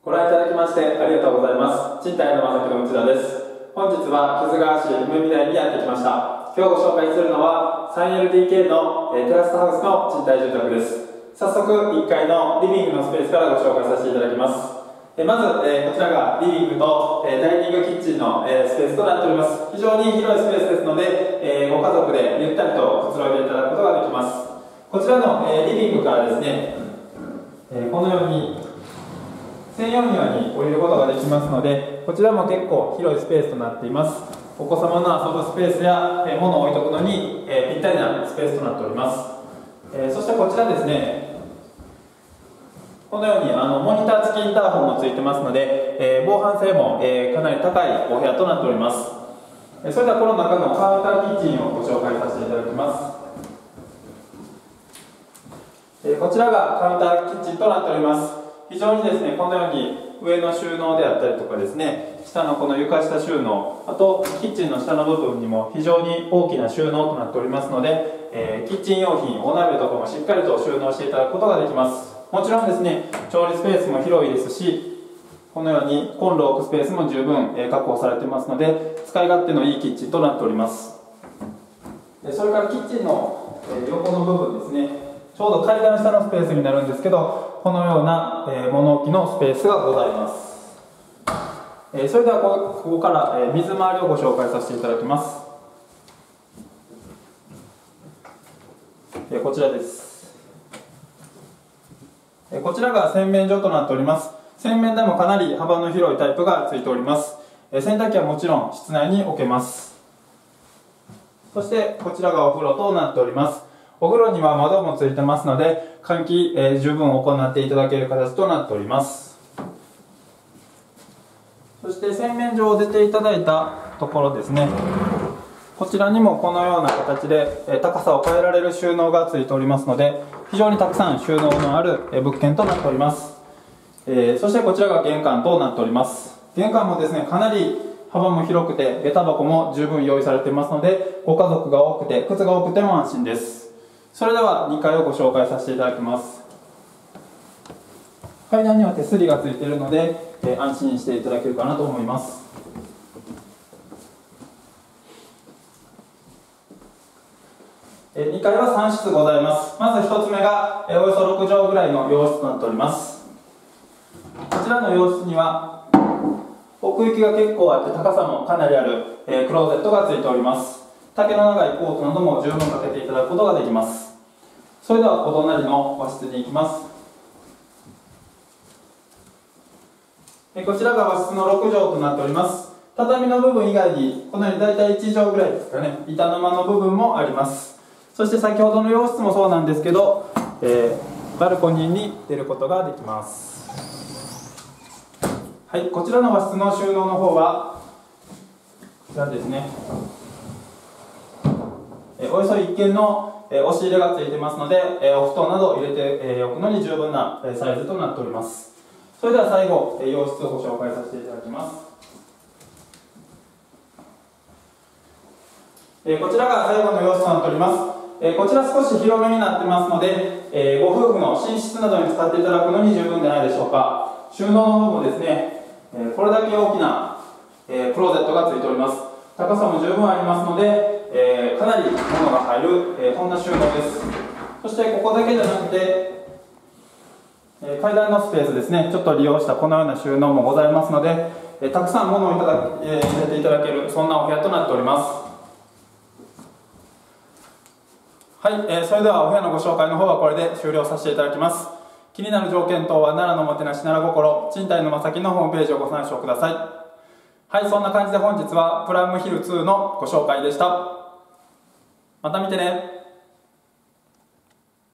ご覧いただきましてありがとうございます。賃貸のまさきの内田です。本日は木津川市梅見台にやってきました。今日ご紹介するのは 3LDK のテラスハウスの賃貸住宅です。早速1階のリビングのスペースからご紹介させていただきます。まず、こちらがリビングとダイニングキッチンのスペースとなっております。非常に広いスペースですので、ご家族でゆったりとくつろいでいただくことができます。こちらのリビングからですね、このように専用庭に降りることができますので、こちらも結構広いスペースとなっています。お子様の遊ぶスペースや物を置いておくのにぴったりなスペースとなっております。そしてこちらですね、このようにモニター付きインターホンもついてますので、防犯性もかなり高いお部屋となっております。それではこの中のカウンターキッチンをご紹介させていただきます。こちらがカウンターキッチンとなっております。非常にですね、このように上の収納であったりとかですね、下のこの床下収納、あとキッチンの下の部分にも非常に大きな収納となっておりますので、キッチン用品、お鍋とかもしっかりと収納していただくことができます。もちろんですね、調理スペースも広いですし、このようにコンロを置くスペースも十分確保されていますので、使い勝手のいいキッチンとなっております。それからキッチンの横の部分ですね、ちょうど階段下のスペースになるんですけど、このような物置のスペースがございます。それではここから水回りをご紹介させていただきます。こちらです。こちらが洗面所となっております。洗面台もかなり幅の広いタイプがついております。洗濯機はもちろん室内に置けます。そしてこちらがお風呂となっております。お風呂には窓もついてますので、換気、十分行っていただける形となっております。そして洗面所を出ていただいたところですね、こちらにもこのような形で高さを変えられる収納がついておりますので、非常にたくさん収納のある物件となっております。そしてこちらが玄関となっております。玄関もですね、かなり幅も広くて下駄箱も十分用意されていますので、ご家族が多くて靴が多くても安心です。それでは2階をご紹介させていただきます。階段には手すりがついているので、安心していただけるかなと思います。2階は3室ございます。まず1つ目がおよそ6畳ぐらいの洋室となっております。こちらの洋室には奥行きが結構あって高さもかなりあるクローゼットがついております。丈の長いコートなども十分かけていただくことができます。それではお隣の和室に行きます。こちらが和室の6畳となっております。畳の部分以外にこのように大体1畳ぐらいですかね、板の間の部分もあります。そして先ほどの洋室もそうなんですけど、バルコニーに出ることができます。はい、こちらの和室の収納の方はこちらですね、およそ1軒の押し入れがついてますので、お布団などを入れておくのに十分なサイズとなっております。それでは最後、洋室をご紹介させていただきます。こちらが最後の洋室となっております。こちら少し広めになってますので、ご夫婦の寝室などに使っていただくのに十分でないでしょうか。収納の方もですね、これだけ大きなクローゼットがついております。高さも十分ありますので、かなり物が入る、こんな収納です。そしてここだけじゃなくて、階段のスペースですね、ちょっと利用したこのような収納もございますので、たくさん物を入れていただける、そんなお部屋となっております。はい、それではお部屋のご紹介の方はこれで終了させていただきます。気になる条件等は奈良のもてなし奈良心賃貸のまさきのホームページをご参照ください。はい、そんな感じで本日はプラムヒル2のご紹介でした。また見てね。